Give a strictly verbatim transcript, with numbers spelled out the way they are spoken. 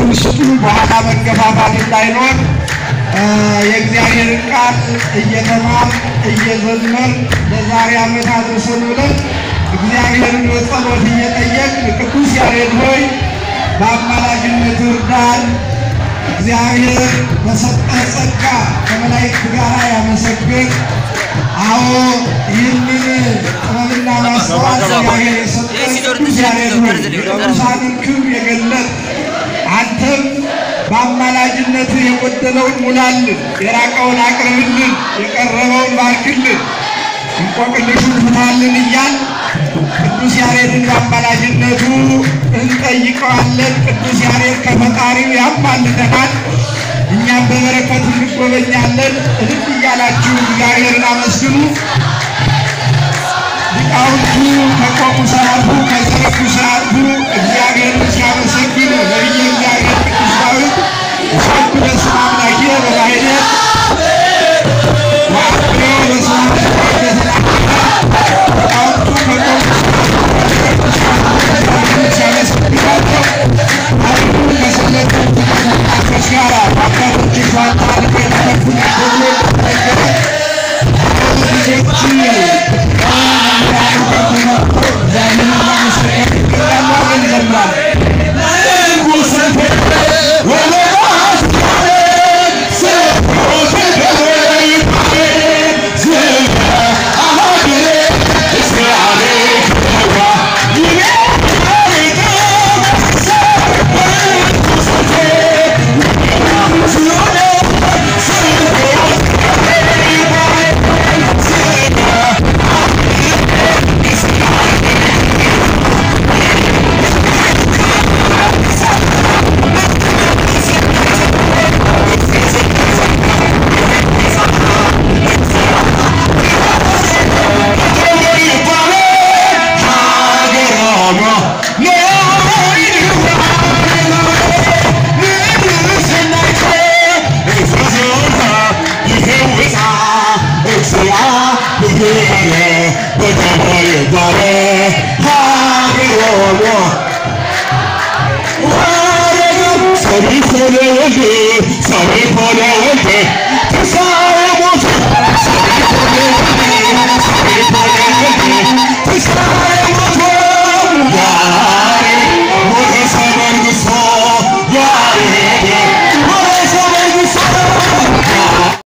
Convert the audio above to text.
ውስጡ በኋላ መገፋፋት እንዳይኖር የእግዚአብሔር ቃል እየተማር እየዘመር ለዛሬ ዓመት አድርሰን ብለን እግዚአብሔርን በጸሎት እየጠየቅን ቅዱስ ያሬድ ሆይ በአማላጅነት እርዳን። እግዚአብሔር በሰጠህ ጸጋ ከመላእክት ጋር ያመሰግን። አዎ ይህንን ጥበብና ማስተዋል እግዚአብሔር የሰጠህ ቅዱስ ያሬድ ሆይ የቅዱሳንን ክብር የገለጥ አንተም በአማላጅነት የጎደለውን ሙላልን፣ የራቀውን አቅርብልን፣ የቀረበውን ባርክልን፣ እንቆቅልሹን ፍታልን እያል ቅዱስ ያሬድን በአማላጅነቱ እንጠይቀዋለን። ቅዱስ ያሬድ ከፈጣሪው ያማልደናል፣ እኛም በበረከቱ እንጎበኛለን። እልል እያላችሁ እግዚአብሔርን አመስግኑ። ሊቃውንቱ ከቆሙ ሳያርፉ ከዘረጉ ሳያርፉ እግዚአብሔርን ሲያመሰግኑ ነቢየ እግዚአብሔር ቅዱስ ዳዊት እሳቱ በስመ አምላኪየ በማኅሌት ወአክብሬ በስመ አምላኪየ በተናግረ ሊቃውንቱ ከቆሙ ሲያመሰግናቸው አሪፉ ከሰለቱ አቶች ጋር አባቶች ሸዋታ ልቀ የተከፉን ተብሎ ተነገረ። ልጆች Sorry for the